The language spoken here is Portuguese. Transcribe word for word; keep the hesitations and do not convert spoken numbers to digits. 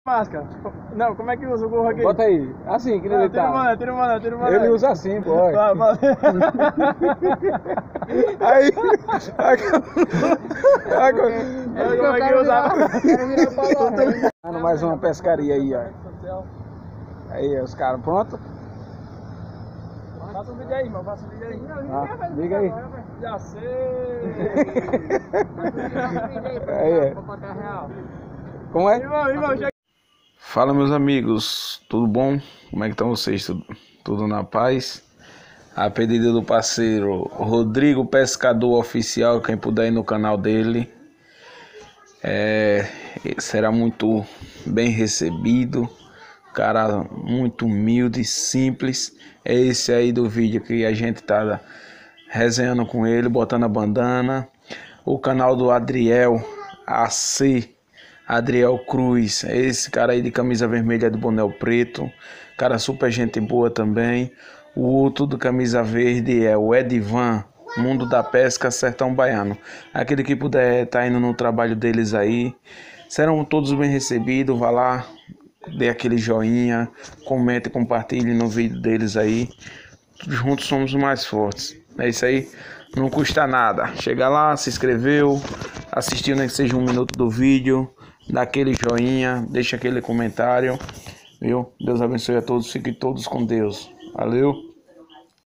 Máscara. Não, como é que usa o gorro aqui? Bota aí, assim, que ele Tira o tá. mané, tira o mané, tira o mané. Ele usa assim, pô. olha. Vai, vai. Aí, aí, aí, Olha como é que usa. aí, mais uma pescaria aí, ó. Aí, os caras, pronto? Faça um vídeo aí, irmão, faça um vídeo aí. Ah, liga aí. Já sei. Aí, é. Como é? Irmão, irmão, chega. Fala, meus amigos, tudo bom? Como é que estão vocês? Tudo, tudo na paz? A pedido do parceiro Rodrigo Pescador Oficial, quem puder ir no canal dele, é, será muito bem recebido. Cara muito humilde, simples. É esse aí do vídeo que a gente tá resenhando com ele, botando a bandana. O canal do Adriel A C, Adriel Cruz, é esse cara aí de camisa vermelha do boné preto, cara super gente boa também. O outro do camisa verde é o Edivan, Mundo da Pesca, Sertão Baiano. Aquele que puder estar tá indo no trabalho deles aí, serão todos bem recebidos. Vá lá, dê aquele joinha, comente e compartilhe no vídeo deles aí. Juntos somos mais fortes. É isso aí, não custa nada. Chega lá, se inscreveu, assistiu nem que seja um minuto do vídeo, dá aquele joinha, deixa aquele comentário, viu? Deus abençoe a todos, fiquem todos com Deus. Valeu!